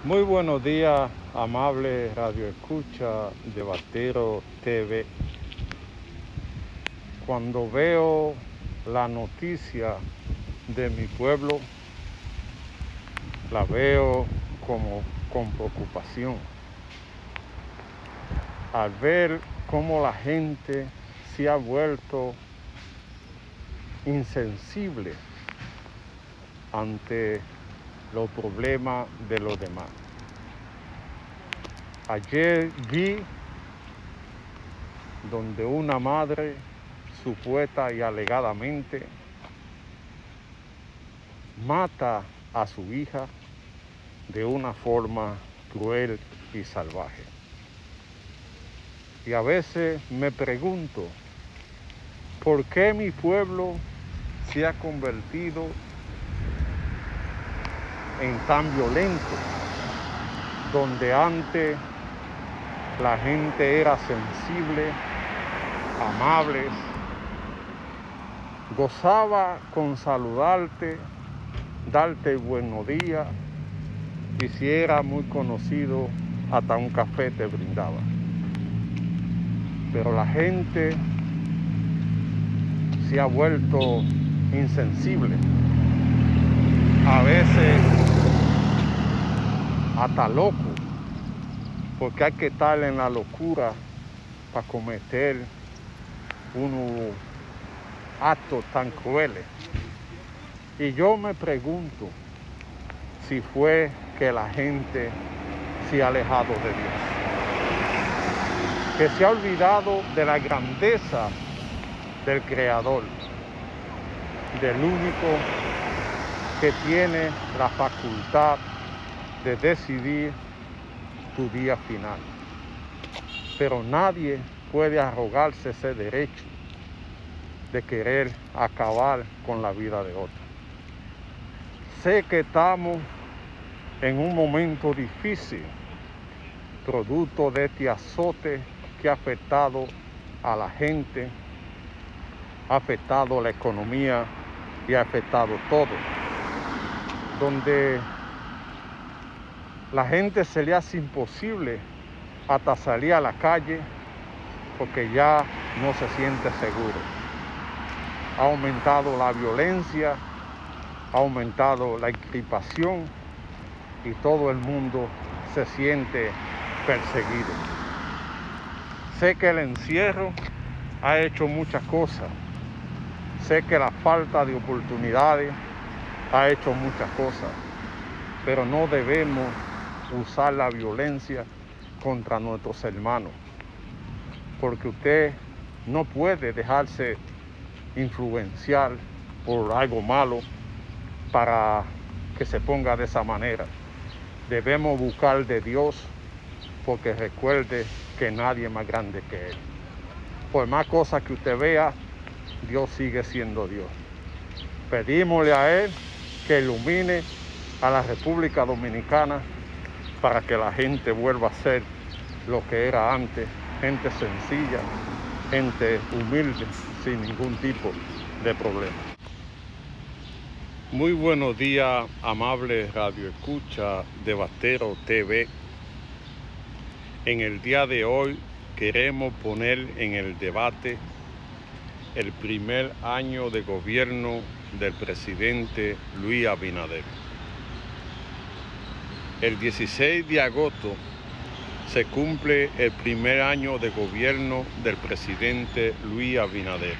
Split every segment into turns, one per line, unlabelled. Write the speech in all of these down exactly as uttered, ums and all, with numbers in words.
Muy buenos días, amable Radio Escucha de Batero T V. Cuando veo la noticia de mi pueblo, la veo como con preocupación. Al ver cómo la gente se ha vuelto insensible ante los problemas de los demás. Ayer vi donde una madre supuesta y alegadamente mata a su hija de una forma cruel y salvaje. Y a veces me pregunto, ¿por qué mi pueblo se ha convertido en tan violento? Donde antes la gente era sensible, amables, gozaba con saludarte, darte buenos días, y si era muy conocido, hasta un café te brindaba. Pero la gente se ha vuelto insensible, a veces hasta loco, porque hay que estar en la locura para cometer unos actos tan crueles. Y yo me pregunto si fue que la gente se ha alejado de Dios, que se ha olvidado de la grandeza del Creador, del único que tiene la facultad de decidir tu día final. Pero nadie puede arrogarse ese derecho de querer acabar con la vida de otro. Sé que estamos en un momento difícil, producto de este azote que ha afectado a la gente, ha afectado la economía y ha afectado todo. Donde la gente se le hace imposible hasta salir a la calle porque ya no se siente seguro. Ha aumentado la violencia, ha aumentado la encripación y todo el mundo se siente perseguido. Sé que el encierro ha hecho muchas cosas. Sé que la falta de oportunidades ha hecho muchas cosas, pero no debemos usar la violencia contra nuestros hermanos, porque usted no puede dejarse influenciar por algo malo para que se ponga de esa manera. Debemos buscar de Dios, porque recuerde que nadie es más grande que Él. Por más cosas que usted vea, Dios sigue siendo Dios. Pedímosle a Él que ilumine a la República Dominicana para que la gente vuelva a ser lo que era antes, gente sencilla, gente humilde, sin ningún tipo de problema. Muy buenos días, amable Radio Escucha de Batero T V. En el día de hoy queremos poner en el debate el primer año de gobierno del presidente Luis Abinader. El dieciséis de agosto se cumple el primer año de gobierno del presidente Luis Abinader,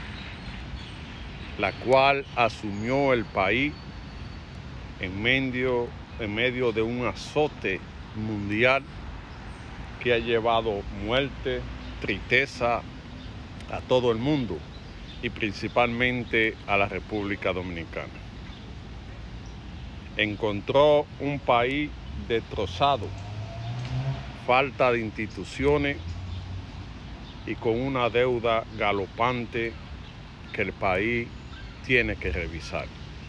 la cual asumió el país en medio, en medio de un azote mundial que ha llevado muerte, tristeza a todo el mundo y principalmente a la República Dominicana. Encontró un país destrozado, falta de instituciones y con una deuda galopante que el país tiene que revisar.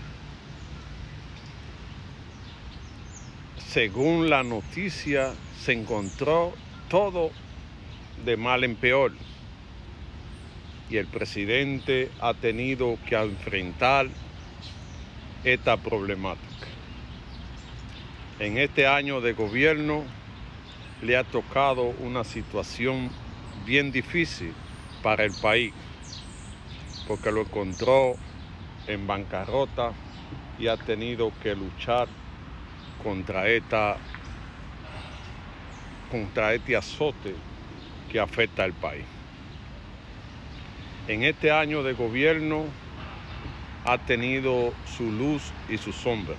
Según la noticia, se encontró todo de mal en peor y el presidente ha tenido que enfrentar esta problemática. En este año de gobierno le ha tocado una situación bien difícil para el país, porque lo encontró en bancarrota y ha tenido que luchar contra, esta, contra este azote que afecta al país. En este año de gobierno ha tenido su luz y su sombra.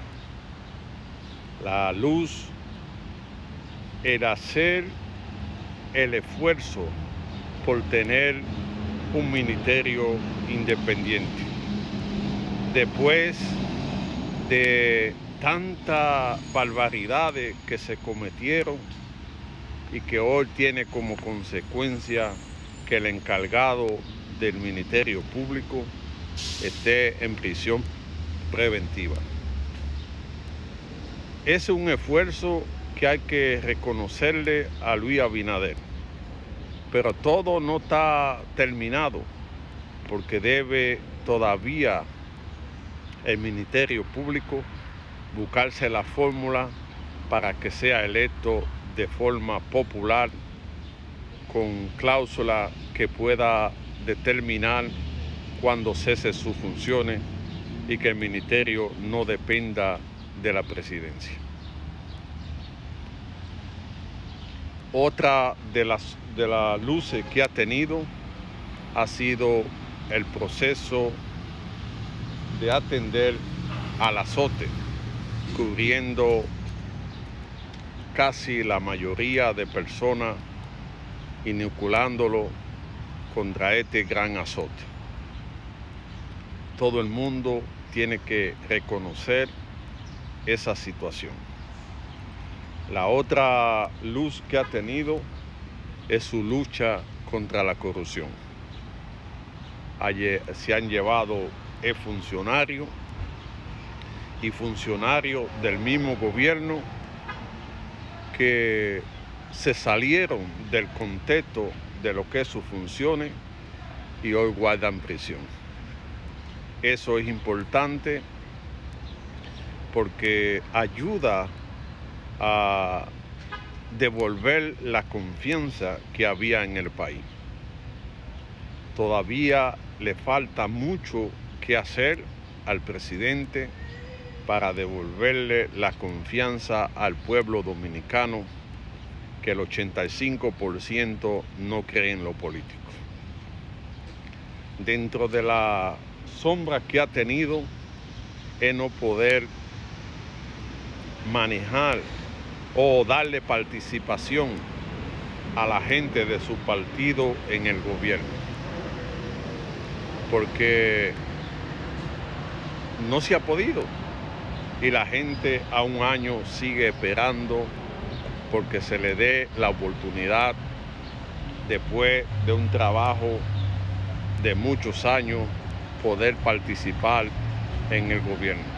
La luz era hacer el esfuerzo por tener un ministerio independiente. Después de tantas barbaridades que se cometieron y que hoy tiene como consecuencia que el encargado del Ministerio Público esté en prisión preventiva. Es un esfuerzo que hay que reconocerle a Luis Abinader, pero todo no está terminado, porque debe todavía el Ministerio Público buscarse la fórmula para que sea electo de forma popular, con cláusula que pueda determinar cuándo cese sus funciones y que el ministerio no dependa de la presidencia. Otra de las, de las luces que ha tenido ha sido el proceso de atender al azote, cubriendo casi la mayoría de personas, inoculándolo contra este gran azote. Todo el mundo tiene que reconocer esa situación. La otra luz que ha tenido es su lucha contra la corrupción. Ayer se han llevado el funcionario y funcionarios del mismo gobierno que se salieron del contexto de lo que es sus funciones y hoy guardan prisión. Eso es importante porque ayuda a devolver la confianza que había en el país. Todavía le falta mucho que hacer al presidente para devolverle la confianza al pueblo dominicano, que el ochenta y cinco por ciento no cree en lo político. Dentro de la sombra que ha tenido es no poder manejar o darle participación a la gente de su partido en el gobierno, porque no se ha podido y la gente a un año sigue esperando porque se le dé la oportunidad, después de un trabajo de muchos años, poder participar en el gobierno.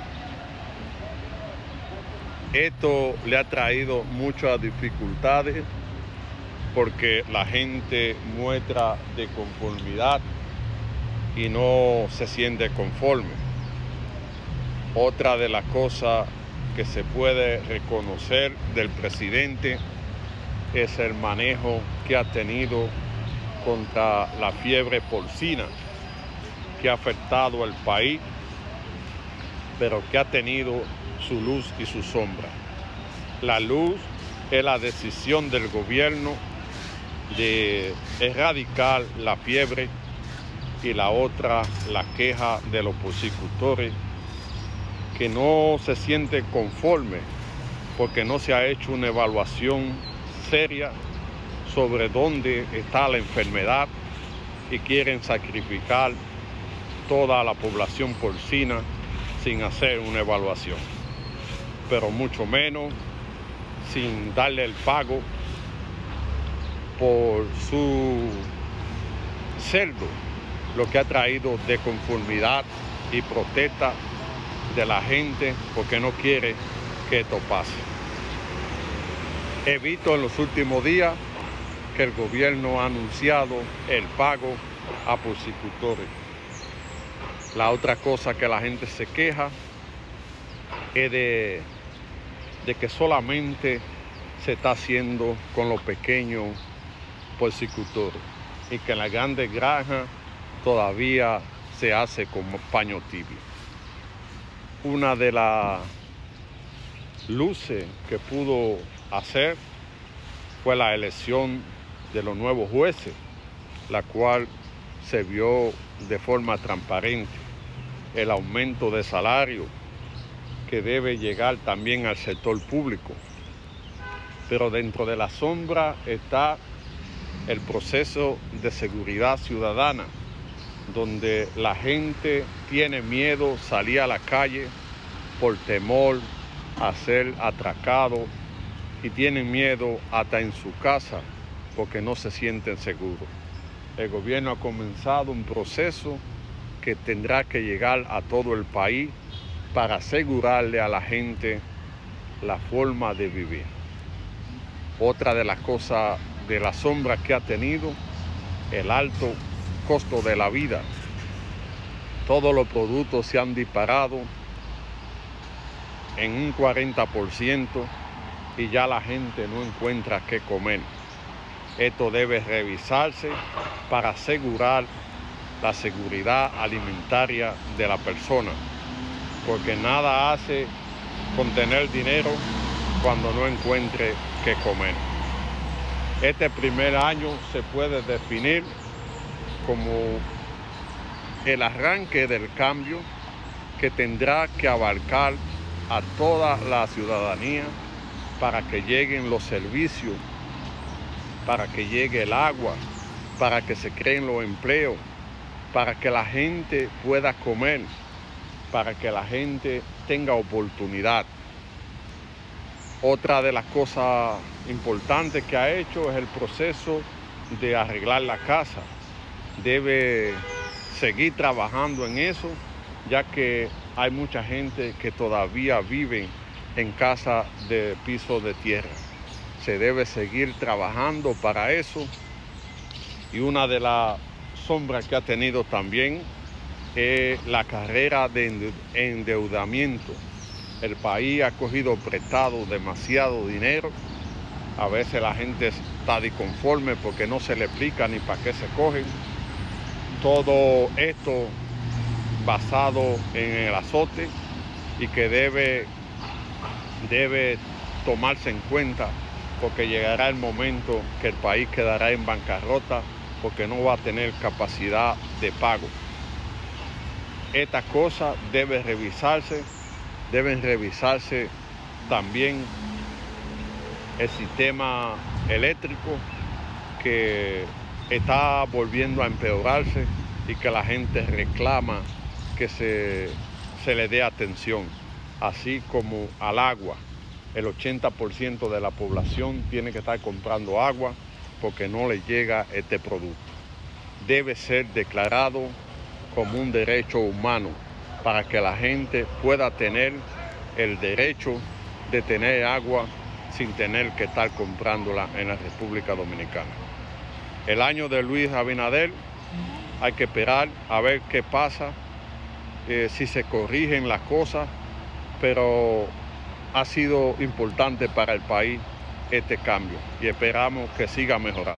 Esto le ha traído muchas dificultades porque la gente muestra de conformidad y no se siente conforme. Otra de las cosas que se puede reconocer del presidente es el manejo que ha tenido contra la fiebre porcina, que ha afectado al país, pero que ha tenido su luz y su sombra. La luz es la decisión del gobierno de erradicar la fiebre y la otra, la queja de los porcicultores, que no se sienten conformes porque no se ha hecho una evaluación seria sobre dónde está la enfermedad y quieren sacrificar toda la población porcina sin hacer una evaluación, pero mucho menos sin darle el pago por su cerdo, lo que ha traído de conformidad y protesta de la gente porque no quiere que esto pase. He visto en los últimos días que el gobierno ha anunciado el pago a porcicultores. La otra cosa que la gente se queja es de de que solamente se está haciendo con los pequeños porcicultores y que en las grandes granjas todavía se hace con paño tibio. Una de las luces que pudo hacer fue la elección de los nuevos jueces, la cual se vio de forma transparente el aumento de salario que debe llegar también al sector público. Pero dentro de la sombra está el proceso de seguridad ciudadana, donde la gente tiene miedo salir a la calle por temor a ser atracado y tienen miedo hasta en su casa porque no se sienten seguros. El gobierno ha comenzado un proceso que tendrá que llegar a todo el país para asegurarle a la gente la forma de vivir. Otra de las cosas de la sombra que ha tenido, el alto costo de la vida. Todos los productos se han disparado en un cuarenta por ciento y ya la gente no encuentra qué comer. Esto debe revisarse para asegurar la seguridad alimentaria de la persona, porque nada hace con tener dinero cuando no encuentre qué comer. Este primer año se puede definir como el arranque del cambio que tendrá que abarcar a toda la ciudadanía para que lleguen los servicios, para que llegue el agua, para que se creen los empleos, para que la gente pueda comer, para que la gente tenga oportunidad. Otra de las cosas importantes que ha hecho es el proceso de arreglar la casa. Debe seguir trabajando en eso, ya que hay mucha gente que todavía vive en casa de piso de tierra. Se debe seguir trabajando para eso. Y una de las sombras que ha tenido también es la carrera de endeudamiento. El país ha cogido prestado demasiado dinero. A veces la gente está disconforme porque no se le explica ni para qué se cogen. Todo esto basado en el azote y que debe, debe tomarse en cuenta, porque llegará el momento que el país quedará en bancarrota porque no va a tener capacidad de pago. Estas cosas deben revisarse, deben revisarse también el sistema eléctrico que está volviendo a empeorarse y que la gente reclama que se, se le dé atención, así como al agua. El ochenta por ciento de la población tiene que estar comprando agua porque no le llega este producto. Debe ser declarado como un derecho humano para que la gente pueda tener el derecho de tener agua sin tener que estar comprándola en la República Dominicana. El año de Luis Abinader hay que esperar a ver qué pasa, eh, si se corrigen las cosas, pero ha sido importante para el país este cambio y esperamos que siga mejorando.